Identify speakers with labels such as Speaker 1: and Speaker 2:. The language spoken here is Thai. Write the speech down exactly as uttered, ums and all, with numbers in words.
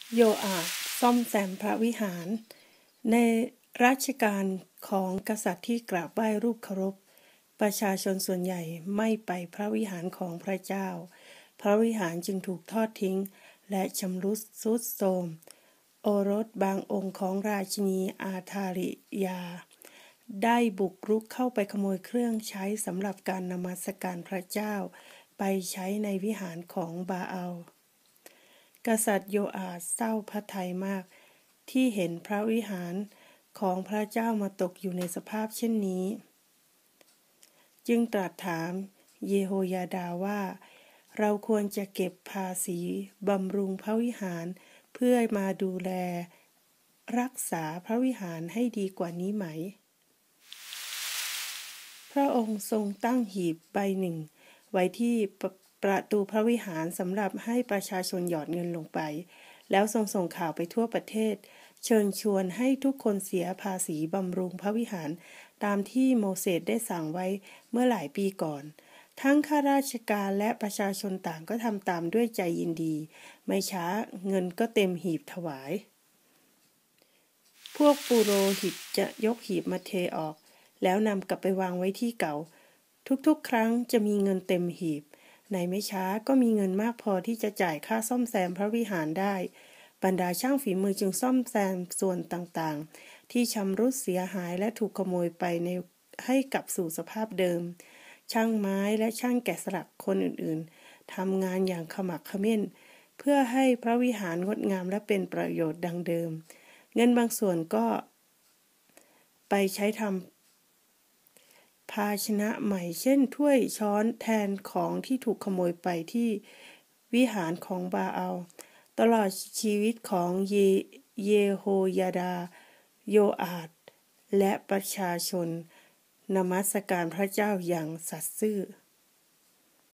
Speaker 1: โยอาห์ซ่อมแซมพระวิหารในรัชกาลของกษัตริย์ที่กราบไหว้รูปเคารพประชาชนส่วนใหญ่ไม่ไปพระวิหารของพระเจ้าพระวิหารจึงถูกทอดทิ้งและชำรุดทรุดโทรมโอรสบางองค์ของราชินีอาธาริยาได้บุกรุกเข้าไปขโมยเครื่องใช้สำหรับการนมัสการพระเจ้าไปใช้ในวิหารของบาอัลกษัตริย์โยอาห์เศร้าพระทัยมากที่เห็นพระวิหารของพระเจ้ามาตกอยู่ในสภาพเช่นนี้จึงตรัสถามเยโฮยาดาว่าเราควรจะเก็บภาษีบำรุงพระวิหารเพื่อมาดูแลรักษาพระวิหารให้ดีกว่านี้ไหมพระองค์ทรงตั้งหีบใบหนึ่งไว้ที่ประตูพระวิหารสำหรับให้ประชาชนหยอดเงินลงไปแล้วทรงส่งข่าวไปทั่วประเทศเชิญชวนให้ทุกคนเสียภาษีบำรุงพระวิหารตามที่โมเสสได้สั่งไว้เมื่อหลายปีก่อนทั้งข้าราชการและประชาชนต่างก็ทำตามด้วยใจยินดีไม่ช้าเงินก็เต็มหีบถวายพวกปุโรหิตจะยกหีบมาเทออกแล้วนำกลับไปวางไว้ที่เก่าทุกๆครั้งจะมีเงินเต็มหีบในไม่ช้าก็มีเงินมากพอที่จะจ่ายค่าซ่อมแซมพระวิหารได้บรรดาช่างฝีมือจึงซ่อมแซมส่วนต่างๆที่ชำรุดเสียหายและถูกขโมยไปในให้กลับสู่สภาพเดิมช่างไม้และช่างแกะสลักคนอื่นๆทำงานอย่างขมักเขม้นเพื่อให้พระวิหารงดงามและเป็นประโยชน์ดังเดิมเงินบางส่วนก็ไปใช้ทำภาชนะใหม่เช่นถ้วยช้อนแทนของที่ถูกขโมยไปที่วิหารของบาอัลตลอดชีวิตของเยเยโฮยาดาโยอาห์และประชาชนนมัสการพระเจ้าอย่างสัตย์ซื่อ